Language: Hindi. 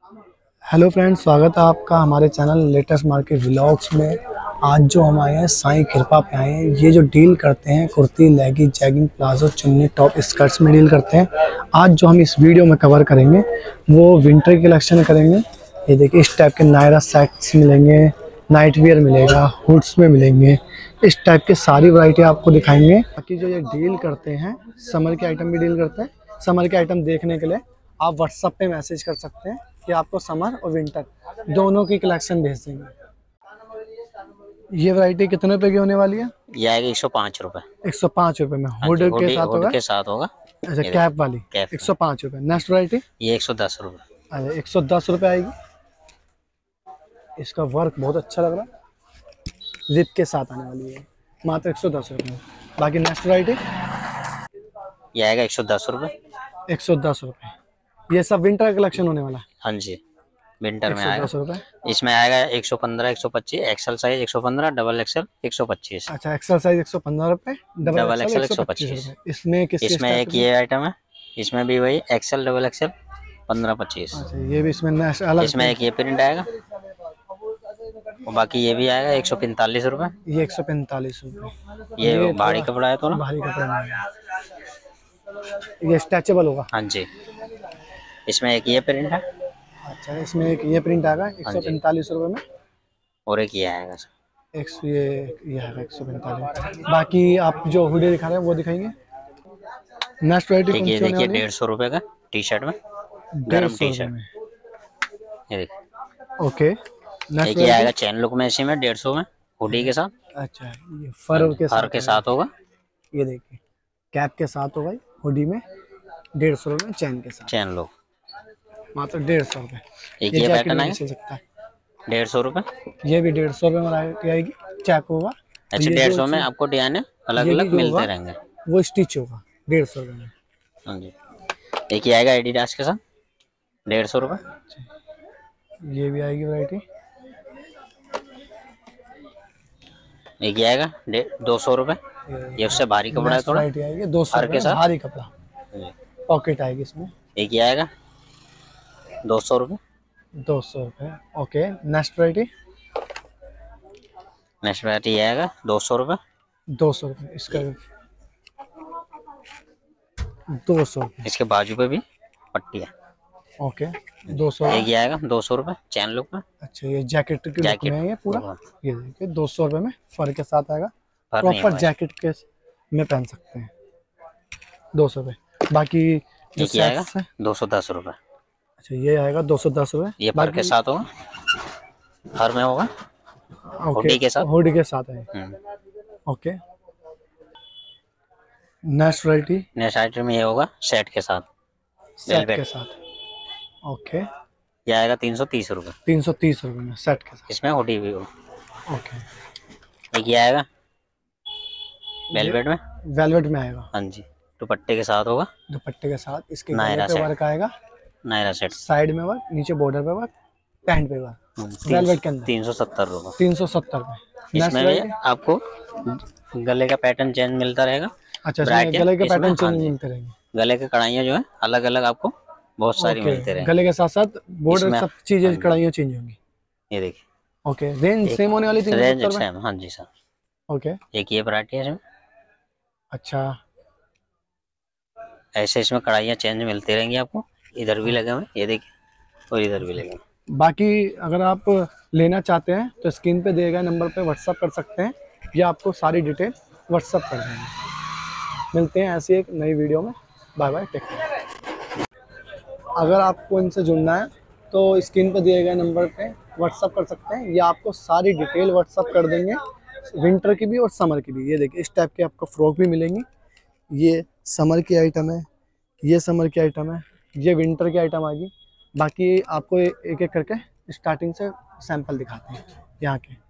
हेलो फ्रेंड्स, स्वागत है आपका हमारे चैनल लेटेस्ट मार्केट व्लॉग्स में। आज जो हम आए हैं साईं कृपा पे आए हैं। ये जो डील करते हैं कुर्ती, लेगी, जैगिंग, प्लाजो, चुन्नी, टॉप, स्कर्ट्स में डील करते हैं। आज जो हम इस वीडियो में कवर करेंगे वो विंटर कलेक्शन करेंगे। ये देखिए, इस टाइप के नायरा सेट्स मिलेंगे, नाइट वियर मिलेगा, हुड्स में मिलेंगे, इस टाइप के सारी वैरायटी आपको दिखाएंगे। बाकी जो ये डील करते हैं समर के आइटम भी डील करते हैं। समर के आइटम देखने के लिए आप व्हाट्सएप पे मैसेज कर सकते हैं कि आपको समर और विंटर दोनों की कलेक्शन भेज देंगे। ये वैरायटी कितने रुपए की होने वाली है? ये आएगा 105 रुपए। 105 रुपए में हुड के साथ होगा? के साथ होगा। अच्छा, कैप वाली 105 रुपए। नेक्स्ट वैरायटी ये 110 रुपए। अच्छा, 110 रुपए आएगी। इसका वर्क बहुत अच्छा लग रहा है, जिप के साथ आने वाली है, मात्र 110 रुपए में। बाकी नेक्स्ट वैरायटी ये आएगा 110 रुपए। 110 रुपए। ये सब विंटर कलेक्शन होने वाला है। हाँ जी, विंटर में आएगा। 110 इसमें आएगा 115, 125, एक्सल साइज 115, डबल एक्सल 125। अच्छा, एक्सल साइज 115 रुपए, डबल एक्सल 125 रुपए। इसमें इसमें एक ये आइटम है, इसमें भी वही एक्सल डबल एक्सल 15-25। अच्छा, ये भी इसमें अलग। इसमें एक ये प्रिंट आएगा और बाकी ये भी आएगा 145 रुपए। ये 145 रुपए। ये भारी कपड़ा है, थोड़ा भारी कपड़ा है। ये स्ट्रेचेबल होगा? हाँ जी। इसमें एक ये प्रिंट है। अच्छा, इसमें एक ये प्रिंट आएगा 145 रुपए में। और एक ये आएगा सर, ये है 145। बाकी आप जो हुडी दिखा रहे हैं वो दिखाएंगे। नेक्स्ट वैरायटी ये देखिए 150 रुपए का टी शर्ट में, गर्म टी शर्ट में। ये देखिए, ओके। एक ये आएगा चैन लुक में, इसी में 150 में हुडी के साथ। अच्छा, ये फर के साथ होगा। ये देखिए, कैप के साथ होगा हुडी में 150 रुपए, चैन के साथ। चैन लुक मात्र 150 रुपए। एक ये पैटर्न है 150 रुपए। ये भी 150 रुपए में आएगी, चेक होगा। अच्छा, 150 में आपको डिजाइन अलग अलग मिलते रहेंगे। वो स्टिच होगा 150 रुपए में। हाँ जी। एक ये आएगा एडिडास के साथ 150 रुपए। ये भी आएगी वैरायटी। एक ये आएगा 200 रुपए। ये उससे भारी कपड़ा है थोड़ा। आएगी 200 के साथ भारी कपड़ा, पॉकेट आएगी इसमें। एक ये आएगा 200 रुपए। 200 रुपए। ओके। नेक्स्ट वैरायटी ये आएगा 200 रुपए। 200 रुपए इसका 200 रुपए। इसके बाजू पे भी पट्टी है। ओके, 200। एक ये आएगा 200 रुपए चैन लुक में। अच्छा, ये जैकेट की लुक में है ये पूरा। ये देखिए 200 रुपए में फर के साथ आएगा, प्रॉपर जैकेट के में पहन सकते हैं। 200 रुपए। बाकी जो ये आएगा 210 रुपए। अच्छा, ये आएगा 210 रुपए। ये फर के साथ होगा, फर में होगा, हुडी के साथ। हुडी के साथ है। ओके। नेक्स्ट वैरायटी में ये होगा सेट के साथ, सेट के साथ। ओके। ये आएगा 330 रुपए। 330 रुपए में सेट के साथ। इसमें हुडी भी होगा। ओके। एक ये आएगा वेलवेट में। वेलवेट में आएगा। हाँ जी, दुपट्टे के साथ होगा। दुपट्टे के साथ इसके गले पे वर्क आएगा, नायरा सेट, साइड में वर्क, नीचे बॉर्डर पे वर्क, पैंट पे वर्क। वेलवेट के अंदर 370 रुपए। 370 रुपए। इसमें भी आपको गले का पैटर्न चेंज मिलता रहेगा। अच्छा, गले के पैटर्न चेंज मिलते रहेंगे। गले के कढ़ाइयाँ जो है अलग अलग आपको बहुत सारी मिलते रहेंगे। गले के साथ साथ बॉर्डर सब चीजें कढ़ाइयाँ चेंज होंगी। ये देखिए। ओके। रेंज सेम होने वाली? Range same. हाँ जी सर। ओके। एक ये वैरायटी है इसमें। अच्छा, ऐसे इसमें कढ़ाइयाँ चेंज मिलती रहेंगी आपको। इधर भी लगे हुए, ये देखिए, और इधर भी लगे हुए। बाकी अगर आप लेना चाहते हैं तो स्क्रीन पे दिए गए नंबर पे व्हाट्सअप कर सकते हैं, या आपको सारी डिटेल व्हाट्सअप कर देंगे। मिलते हैं ऐसी एक नई वीडियो में। Bye bye, take care. अगर आपको इनसे जुड़ना है तो स्क्रीन पे दिए गए नंबर पे व्हाट्सअप कर सकते हैं, या आपको सारी डिटेल व्हाट्सअप कर देंगे, विंटर की भी और समर की भी। ये देखिए, इस टाइप के आपको फ्रॉक भी मिलेंगी। ये समर की आइटम है, ये समर की आइटम है, ये विंटर की आइटम आएगी। बाकी आपको एक एक करके स्टार्टिंग से सैंपल दिखाते हैं यहाँ के।